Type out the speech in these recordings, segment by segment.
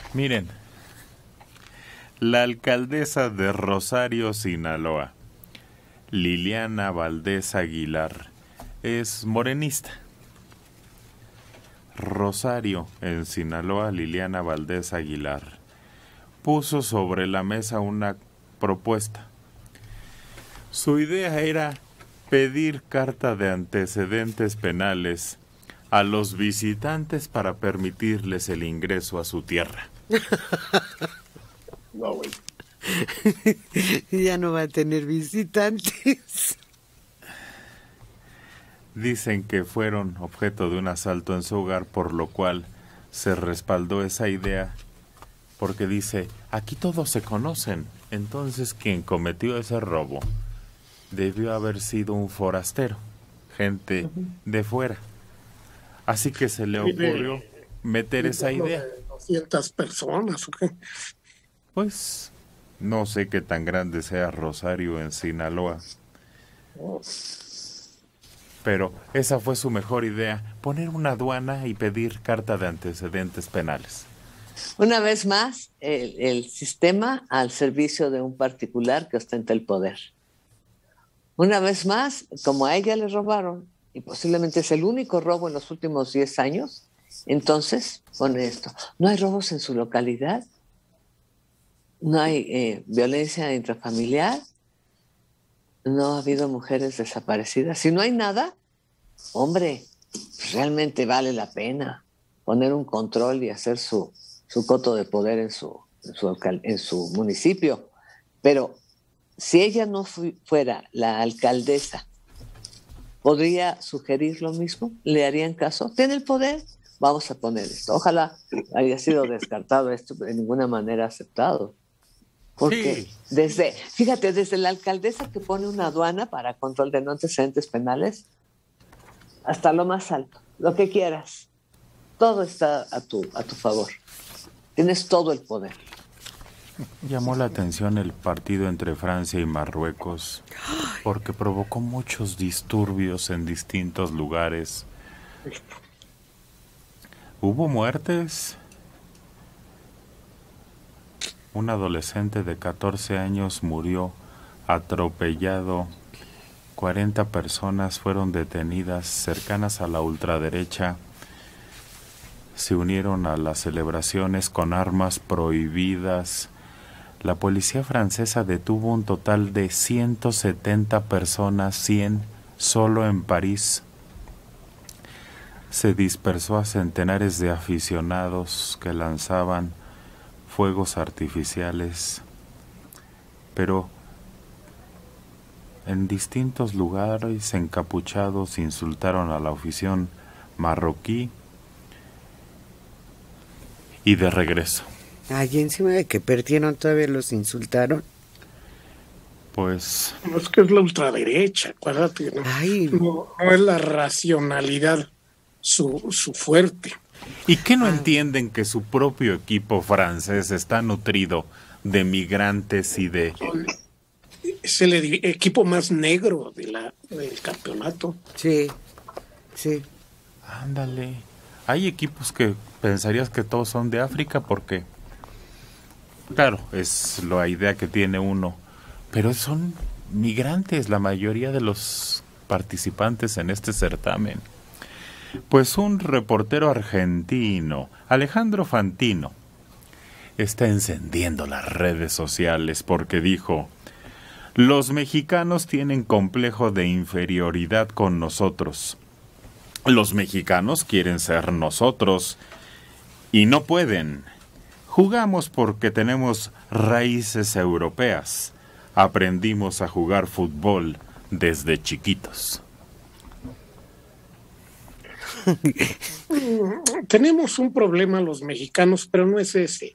Miren, la alcaldesa de Rosario, Sinaloa, Liliana Valdés Aguilar, es morenista. Rosario, en Sinaloa, Liliana Valdés Aguilar, puso sobre la mesa una propuesta. Su idea era pedir carta de antecedentes penales a los visitantes para permitirles el ingreso a su tierra. No, güey. Ya no va a tener visitantes. Dicen que fueron objeto de un asalto en su hogar, por lo cual se respaldó esa idea, porque dice, aquí todos se conocen, entonces quien cometió ese robo debió haber sido un forastero, gente de fuera. Así que se le ocurrió meter esa idea. 200 personas, ¿o qué? Pues no sé qué tan grande sea Rosario en Sinaloa, pero esa fue su mejor idea, poner una aduana y pedir carta de antecedentes penales. Una vez más, el sistema al servicio de un particular que ostenta el poder. Una vez más, como a ella le robaron, y posiblemente es el único robo en los últimos 10 años, entonces pone esto. No hay robos en su localidad, no hay violencia intrafamiliar, no ha habido mujeres desaparecidas. Si no hay nada, hombre, realmente vale la pena poner un control y hacer su coto de poder en su municipio. Pero si ella no fuera la alcaldesa, ¿podría sugerir lo mismo? ¿Le harían caso? ¿Tiene el poder? Vamos a poner esto. Ojalá haya sido descartado esto, pero de ninguna manera aceptado. Porque sí. desde la alcaldesa que pone una aduana para control de no antecedentes penales hasta lo más alto, lo que quieras, todo está a tu favor. Tienes todo el poder. Llamó la atención el partido entre Francia y Marruecos porque provocó muchos disturbios en distintos lugares. ¿Hubo muertes? Un adolescente de 14 años murió atropellado. 40 personas fueron detenidas cercanas a la ultraderecha. Se unieron a las celebraciones con armas prohibidas. La policía francesa detuvo un total de 170 personas, 100 solo en París. Se dispersó a centenares de aficionados que lanzaban fuegos artificiales, pero en distintos lugares encapuchados insultaron a la afición marroquí y de regreso. Ay, encima de que perdieron todavía los insultaron. Pues No, es que es la ultraderecha, acuérdate, ¿no? Ay. No es la racionalidad su fuerte. ¿Y qué no entienden que su propio equipo francés está nutrido de migrantes y de... Es el equipo más negro del campeonato. Sí, sí. Ándale. Hay equipos que pensarías que todos son de África porque... Claro, es la idea que tiene uno. Pero son migrantes la mayoría de los participantes en este certamen. Pues un reportero argentino, Alejandro Fantino, está encendiendo las redes sociales porque dijo: los mexicanos tienen complejo de inferioridad con nosotros. Los mexicanos quieren ser nosotros y no pueden. Jugamos porque tenemos raíces europeas. Aprendimos a jugar fútbol desde chiquitos. Tenemos un problema los mexicanos, pero no es ese.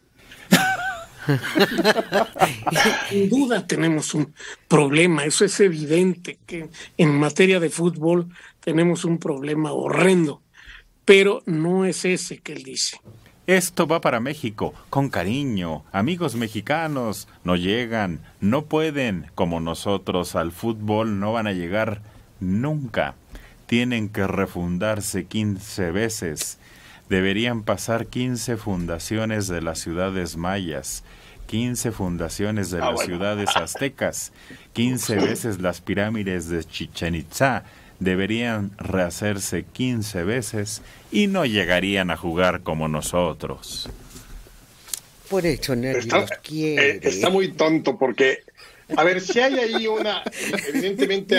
Sin duda tenemos un problema, eso es evidente, que en materia de fútbol tenemos un problema horrendo, pero no es ese que él dice. Esto va para México, con cariño. Amigos mexicanos, no llegan, no pueden, como nosotros, al fútbol no van a llegar nunca. Tienen que refundarse 15 veces. Deberían pasar 15 fundaciones de las ciudades mayas, 15 fundaciones de las ciudades aztecas, 15 veces las pirámides de Chichén Itzá. Deberían rehacerse 15 veces y no llegarían a jugar como nosotros. Por eso nadie los quiere. Está muy tonto porque, a ver, si hay ahí evidentemente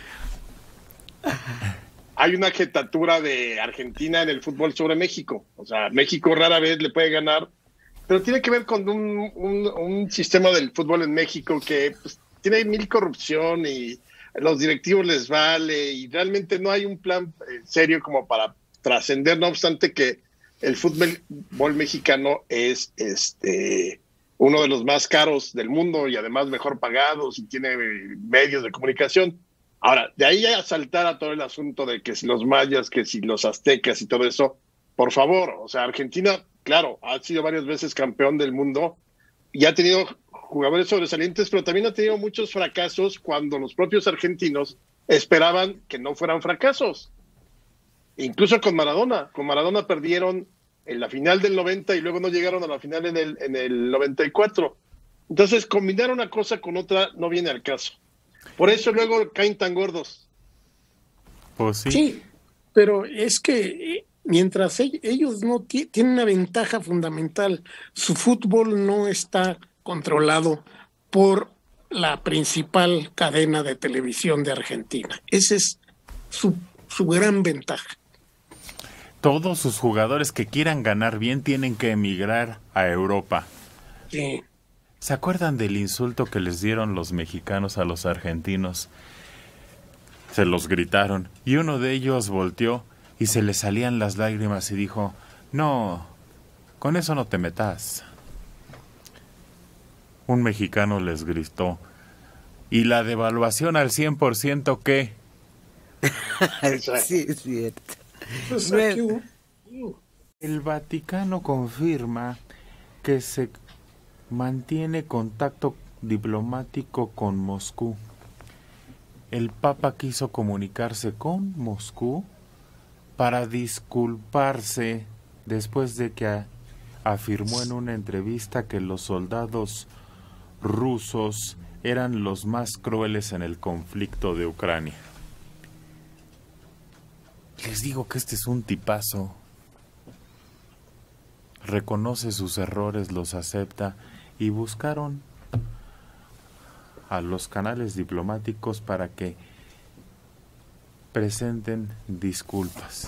hay una jetatura de Argentina en el fútbol sobre México. O sea, México rara vez le puede ganar, pero tiene que ver con un sistema del fútbol en México que pues, tiene mil corrupción y los directivos les vale y realmente no hay un plan serio como para trascender, no obstante que el fútbol mexicano es uno de los más caros del mundo y además mejor pagados y tiene medios de comunicación. Ahora, de ahí a saltar a todo el asunto de que si los mayas, que si los aztecas y todo eso, por favor, o sea, Argentina, claro, ha sido varias veces campeón del mundo y ha tenido jugadores sobresalientes, pero también ha tenido muchos fracasos cuando los propios argentinos esperaban que no fueran fracasos. Incluso con Maradona perdieron en la final del 90 y luego no llegaron a la final en el 94. Entonces, combinar una cosa con otra no viene al caso. Por eso luego caen tan gordos. Pues sí. Sí, pero es que mientras ellos no tienen una ventaja fundamental, su fútbol no está controlado por la principal cadena de televisión de Argentina. Esa es su gran ventaja. Todos sus jugadores que quieran ganar bien tienen que emigrar a Europa. Sí. ¿Se acuerdan del insulto que les dieron los mexicanos a los argentinos? Se los gritaron y uno de ellos volteó y se le salían las lágrimas y dijo: no, con eso no te metas. Un mexicano les gritó: ¿y la devaluación al 100% qué? Sí, es cierto. Pues El Vaticano confirma que se mantiene contacto diplomático con Moscú. El Papa quiso comunicarse con Moscú para disculparse después de que afirmó en una entrevista que los soldados rusos eran los más crueles en el conflicto de Ucrania. Les digo que este es un tipazo. Reconoce sus errores, los acepta y buscaron a los canales diplomáticos para que presenten disculpas.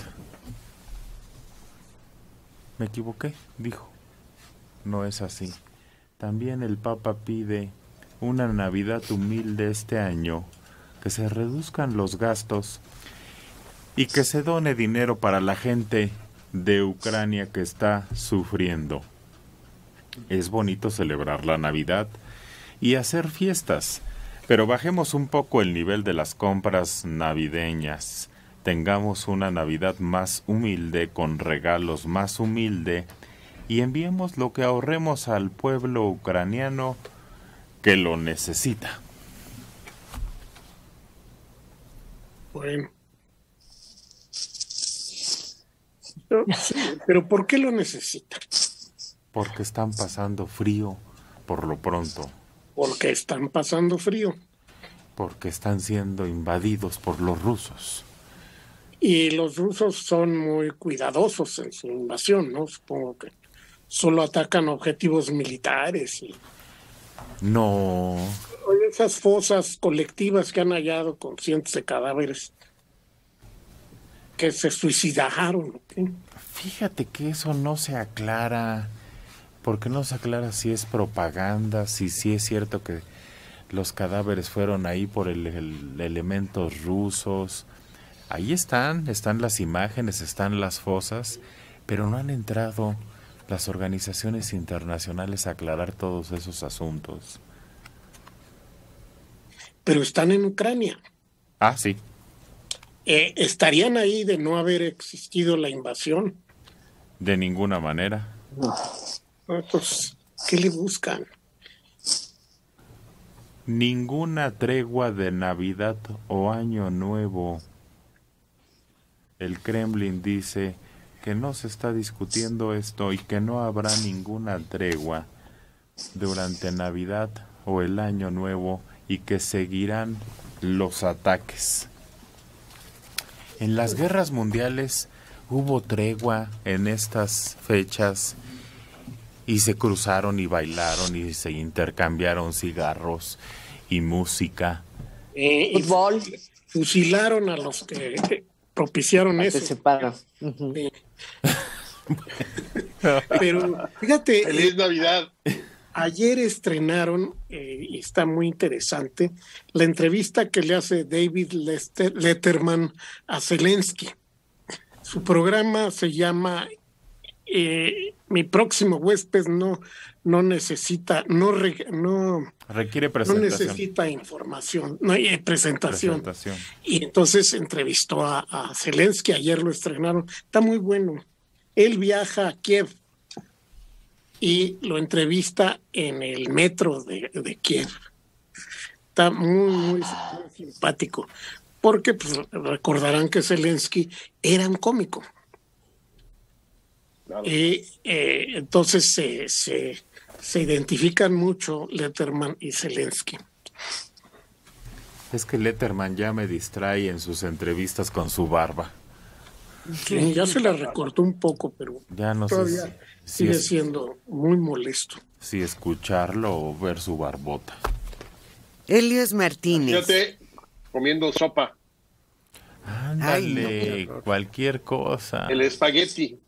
Me equivoqué, dijo. No es así. También el Papa pide una Navidad humilde este año, que se reduzcan los gastos y que se done dinero para la gente de Ucrania que está sufriendo. Es bonito celebrar la Navidad y hacer fiestas, pero bajemos un poco el nivel de las compras navideñas. Tengamos una Navidad más humilde, con regalos más humilde, y enviemos lo que ahorremos al pueblo ucraniano que lo necesita. Bueno. Sí, pero ¿por qué lo necesitan? Porque están pasando frío, por lo pronto. Porque están pasando frío. Porque están siendo invadidos por los rusos. Y los rusos son muy cuidadosos en su invasión, ¿no? Supongo que solo atacan objetivos militares. No. Esas fosas colectivas que han hallado con cientos de cadáveres que se suicidaron. ¿Sí? Fíjate que eso no se aclara. Porque no se aclara si es propaganda, si sí es cierto que los cadáveres fueron ahí por elementos rusos. Ahí están las imágenes, están las fosas, pero no han entrado las organizaciones internacionales a aclarar todos esos asuntos. Pero están en Ucrania. Ah, sí. ¿Estarían ahí de no haber existido la invasión? De ninguna manera. Entonces, ¿qué le buscan? Ninguna tregua de Navidad o Año Nuevo. El Kremlin dice que no se está discutiendo esto y que no habrá ninguna tregua durante Navidad o el Año Nuevo y que seguirán los ataques. En las guerras mundiales hubo tregua en estas fechas y se cruzaron y bailaron y se intercambiaron cigarros y música. Fútbol. Fusilaron a los que propiciaron eso. Participaron. Pero fíjate, ¡Feliz Navidad! ayer estrenaron, y está muy interesante, la entrevista que le hace David Letterman a Zelensky. Su programa se llama Mi próximo huésped no necesita, Requiere no presentación. necesita información, no hay presentación. Presentación. Y entonces entrevistó a Zelensky, ayer lo estrenaron, está muy bueno. Él viaja a Kiev y lo entrevista en el metro de Kiev. Está muy simpático, porque pues, recordarán que Zelensky era un cómico. Claro. Entonces se identifican mucho Letterman y Zelensky. Es que Letterman ya me distrae en sus entrevistas con su barba. Sí, ya se la recortó un poco, pero Ya no todavía sé sigue siendo muy molesto. si escucharlo o ver su barbota. Elios Martínez. Fíjate, comiendo sopa, Ándale, Ay, no, cualquier cosa. el espagueti.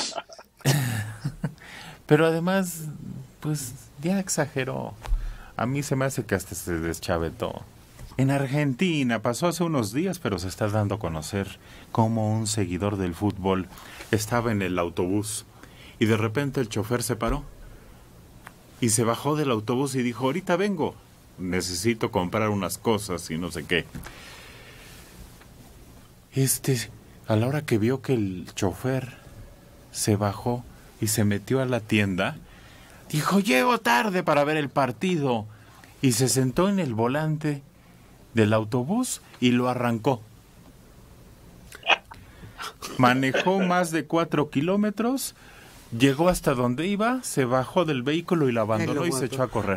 Pero además, pues ya exageró. A mí se me hace que hasta se deschavetó. En Argentina pasó hace unos días, pero se está dando a conocer cómo un seguidor del fútbol estaba en el autobús y de repente el chofer se paró y se bajó del autobús y dijo, ahorita vengo, necesito comprar unas cosas y no sé qué. A la hora que vio que el chofer se bajó y se metió a la tienda, dijo, llego tarde para ver el partido, y se sentó en el volante del autobús y lo arrancó. Manejó más de 4 kilómetros, llegó hasta donde iba, se bajó del vehículo y lo abandonó y se echó a correr.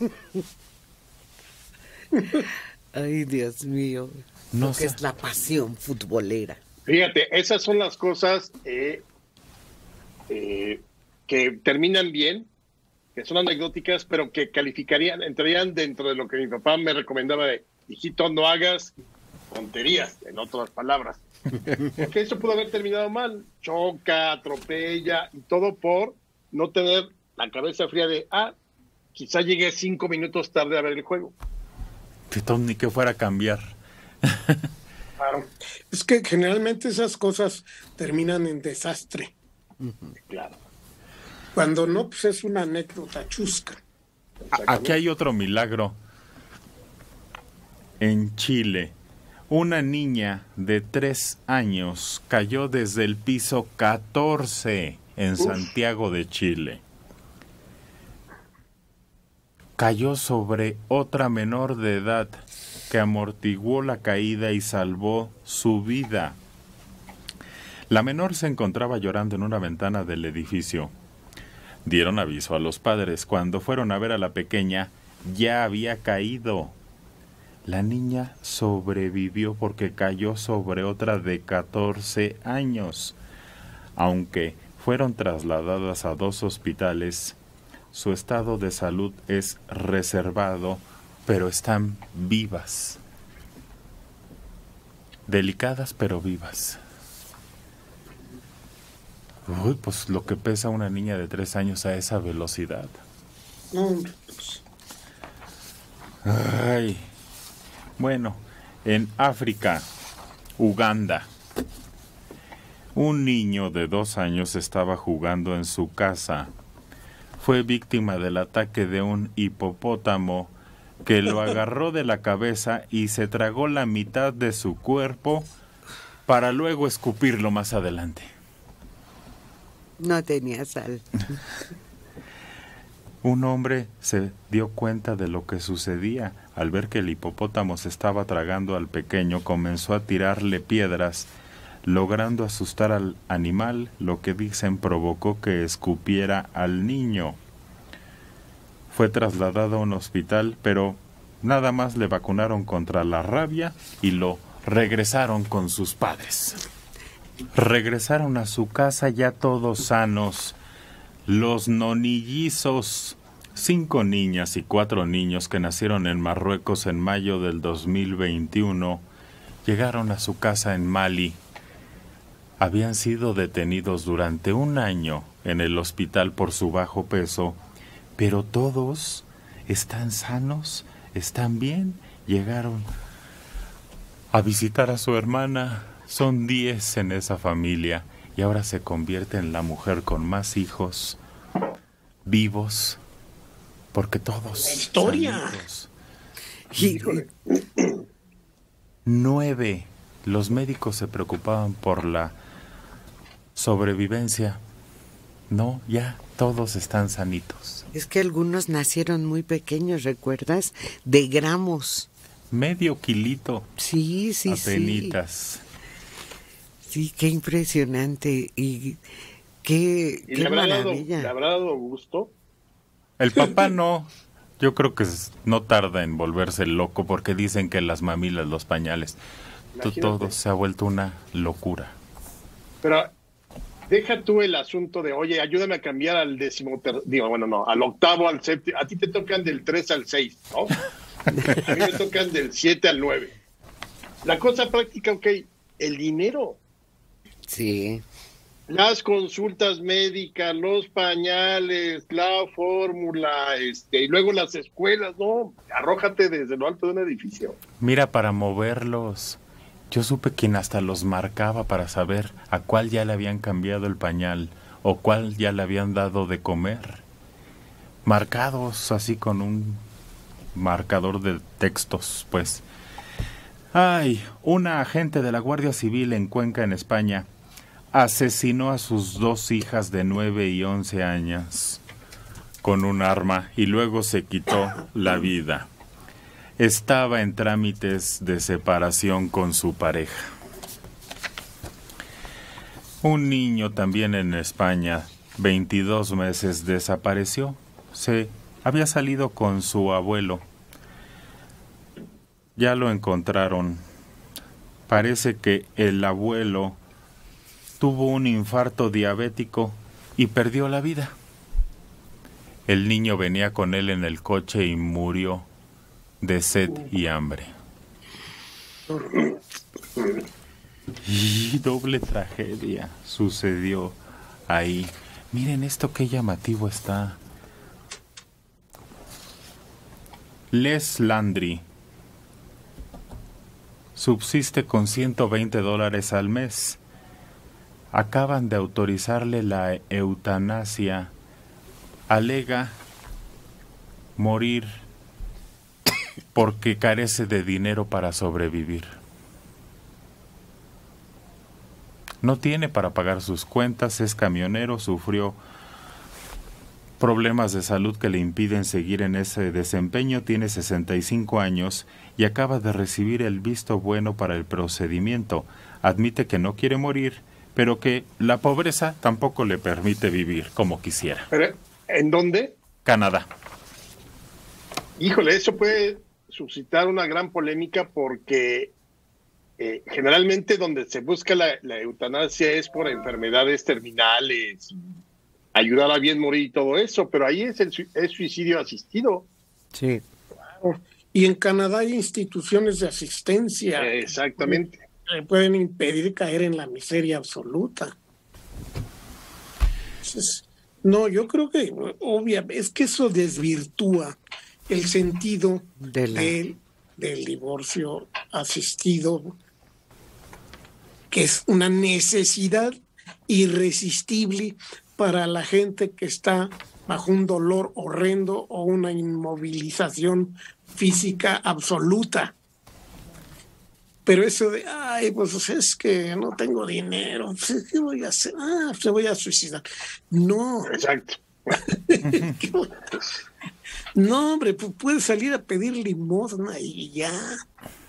Ay, Dios mío. No Lo que sé. es la pasión futbolera. Fíjate, esas son las cosas que terminan bien, que son anecdóticas, pero que entrarían dentro de lo que mi papá me recomendaba de, hijito, no hagas tonterías, en otras palabras. Porque eso pudo haber terminado mal, choca, atropella, y todo por no tener la cabeza fría de, quizá llegué 5 minutos tarde a ver el juego. Ni que fuera a cambiar. Claro. Es que generalmente esas cosas terminan en desastre. Claro. Cuando no, pues es una anécdota chusca. Aquí hay otro milagro. En Chile, una niña de 3 años cayó desde el piso 14 en Santiago de Chile. Cayó sobre otra menor de edad que amortiguó la caída y salvó su vida. La menor se encontraba llorando en una ventana del edificio. Dieron aviso a los padres. Cuando fueron a ver a la pequeña, ya había caído. La niña sobrevivió porque cayó sobre otra de 14 años. Aunque fueron trasladadas a 2 hospitales, su estado de salud es reservado, pero están vivas. Delicadas, pero vivas. Uy, pues lo que pesa una niña de 3 años a esa velocidad. No, pues, Ay. Bueno, en África, Uganda, un niño de 2 años estaba jugando en su casa. Fue víctima del ataque de un hipopótamo que lo agarró de la cabeza y se tragó la mitad de su cuerpo para luego escupirlo más adelante. No tenía sal. Un hombre se dio cuenta de lo que sucedía. Al ver que el hipopótamo se estaba tragando al pequeño, comenzó a tirarle piedras. logrando asustar al animal, lo que dicen provocó que escupiera al niño. Fue trasladado a un hospital, pero nada más le vacunaron contra la rabia y lo regresaron con sus padres. Regresaron a su casa ya todos sanos. Los nonillizos, 5 niñas y 4 niños que nacieron en Marruecos en mayo del 2021, llegaron a su casa en Mali. Habían sido detenidos durante 1 año en el hospital por su bajo peso, pero todos están sanos, están bien, llegaron a visitar a su hermana. Son 10 en esa familia y ahora se convierte en la mujer con más hijos vivos, porque todos historia. Híjole. 9. Los médicos se preocupaban por la sobrevivencia. No, ya todos están sanitos. Es que algunos nacieron muy pequeños, ¿recuerdas? De gramos. Medio kilito. Sí, sí, apenitas. Sí, qué impresionante y qué maravilla. ¿Le habrá dado gusto? El papá no. Yo creo que no tarda en volverse loco porque dicen que las mamilas, los pañales, todo se ha vuelto una locura. Pero deja tú el asunto de, oye, ayúdame a cambiar al al octavo, al séptimo. A ti te tocan del 3 al 6, ¿no? A mí me tocan del 7 al 9. La cosa práctica, ok, el dinero. Sí. Las consultas médicas, los pañales, la fórmula, y luego las escuelas, no, arrójate desde lo alto de un edificio. Mira, para moverlos, yo supe quién hasta los marcaba para saber a cuál ya le habían cambiado el pañal o cuál ya le habían dado de comer. Marcados así con un marcador de textos, pues. Ay, una agente de la Guardia Civil en Cuenca, en España, asesinó a sus 2 hijas de 9 y 11 años con un arma y luego se quitó la vida. Estaba en trámites de separación con su pareja. Un niño también en España, 22 meses, desapareció. Se había salido con su abuelo. Ya lo encontraron. Parece que el abuelo tuvo un infarto diabético y perdió la vida. El niño venía con él en el coche y murió de sed y hambre. Y doble tragedia sucedió ahí. Miren esto, qué llamativo está. Les Landry subsiste con $120 al mes. Acaban de autorizarle la eutanasia. Alega morir porque carece de dinero para sobrevivir. No tiene para pagar sus cuentas, es camionero, sufrió problemas de salud que le impiden seguir en ese desempeño, tiene 65 años y acaba de recibir el visto bueno para el procedimiento. Admite que no quiere morir, pero que la pobreza tampoco le permite vivir como quisiera. ¿Pero en dónde? Canadá. Híjole, eso puede suscitar una gran polémica porque generalmente donde se busca la eutanasia es por enfermedades terminales, ayudar a bien morir y todo eso, pero ahí es suicidio asistido. Sí. Claro. Y en Canadá hay instituciones de asistencia. Exactamente. Que pueden impedir caer en la miseria absoluta. Entonces, no, yo creo que obviamente es que eso desvirtúa el sentido del divorcio asistido, que es una necesidad irresistible para la gente que está bajo un dolor horrendo o una inmovilización física absoluta. Pero eso de, pues es que no tengo dinero, ¿qué voy a hacer? Se voy a suicidar. No. Exacto. No, hombre, puedes salir a pedir limosna y ya.